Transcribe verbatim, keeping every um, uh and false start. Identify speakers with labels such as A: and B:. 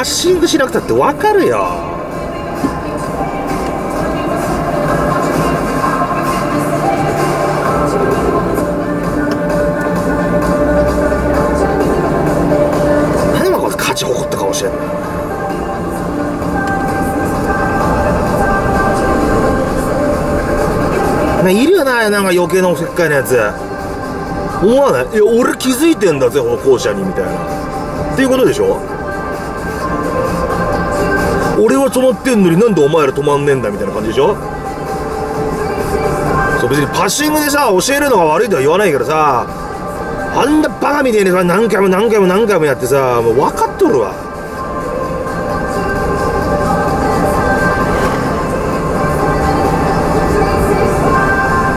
A: シングしなくたって分かるよ。何もこいつ勝ち誇った顔してんの。いるよな、なんか余計なおせっかいなやつ。思わない？いや、俺気づいてんだぜ、この校舎にみたいなっていうことでしょ。俺は止まってんのになんでお前ら止まんねえんだみたいな感じでしょ。そう、別にパッシングでさ教えるのが悪いとは言わないけどさ、あんなバカみたいにさ何回も何回も何回もやってさ、もう分かっとるわ。